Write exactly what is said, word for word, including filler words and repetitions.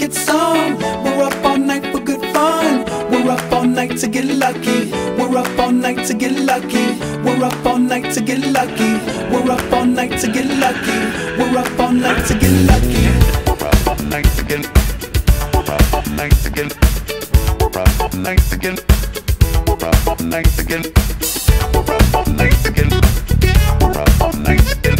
get some. We're up all night for good fun. We're up all night to get lucky. We're up all night to get lucky. We're up all night to get lucky. We're up all night to get lucky. We're up all night to get lucky. We're up all night to get. We're up all night to get. We're up all night to get. We're up all night to get. We're up all night to get. We're up all night to get.